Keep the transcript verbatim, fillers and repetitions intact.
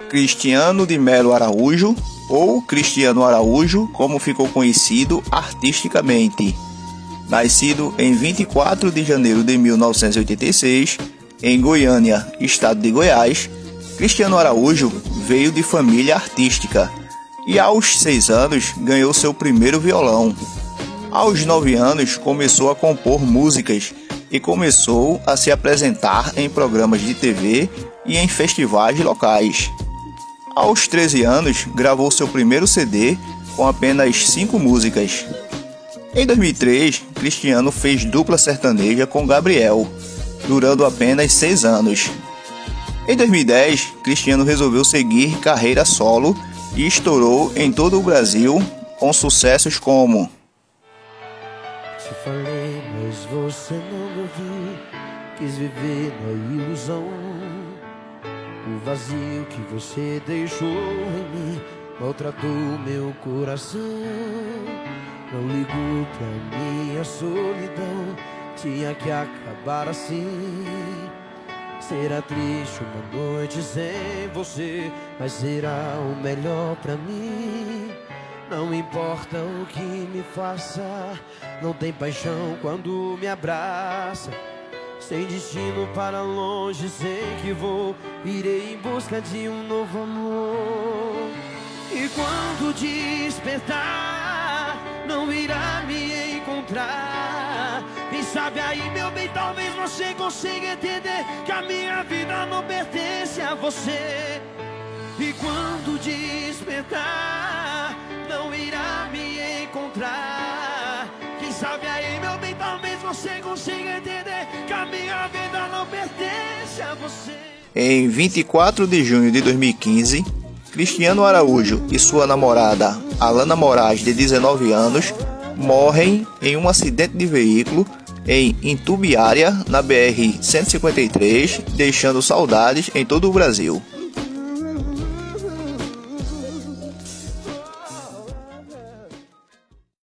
Cristiano de Melo Araújo, ou Cristiano Araújo, como ficou conhecido artisticamente. Nascido em vinte e quatro de janeiro de mil novecentos e oitenta e seis, em Goiânia, estado de Goiás, Cristiano Araújo veio de família artística e aos seis anos ganhou seu primeiro violão. Aos nove anos começou a compor músicas e começou a se apresentar em programas de T V e em festivais locais. Aos treze anos gravou seu primeiro C D com apenas cinco músicas. Em dois mil e três, Cristiano fez dupla sertaneja com Gabriel, durando apenas seis anos. Em dois mil e dez, Cristiano resolveu seguir carreira solo e estourou em todo o Brasil com sucessos como Te falei, mas você não me ouviu. Quis viver na ilusão. O vazio que você deixou em mim maltratou meu coração. Não ligou pra minha solidão, tinha que acabar assim. Será triste uma noite sem você, mas será o melhor pra mim. Não importa o que me faça, não tem paixão quando me abraça. Sem destino para longe, sei que vou, irei em busca de um novo amor. E quando despertar, não irá me encontrar. Quem sabe aí, meu bem, talvez você consiga entender que a minha vida não pertence a você. E quando despertar, não irá me encontrar. Quem sabe aí, meu bem, talvez você consiga entender que a minha vida não pertence a você. Em vinte e quatro de junho de dois mil e quinze, Cristiano Araújo e sua namorada Alana Moraes, de dezenove anos, morrem em um acidente de veículo em Itumbiara, na B R cento e cinquenta e três, deixando saudades em todo o Brasil.